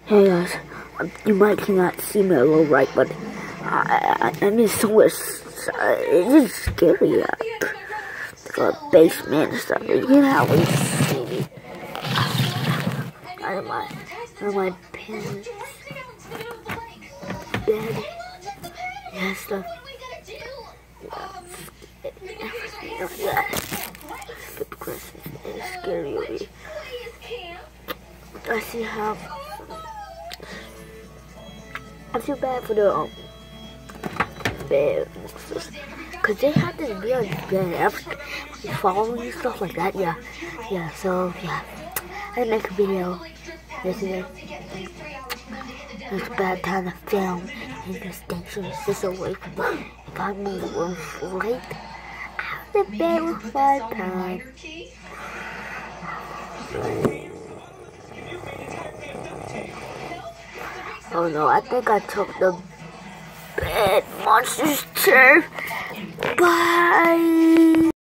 Hey guys, you might cannot see me a little right, but I'm in somewhere. It is scary. Like a basement and stuff. You can hardly see me. Out of my parents' bed. Yeah, stuff. Everything like that. Skip Christmas. It's scary. I see how. I feel bad for the bed monsters, cause they had this weird bed, following and stuff like that. Yeah. So yeah, I make a video yesterday. It's a bad time to film in this dangerous situation. If I move one late, out of the bed with 5 pounds. Oh no, I think I took the bed monster's turn. Bye!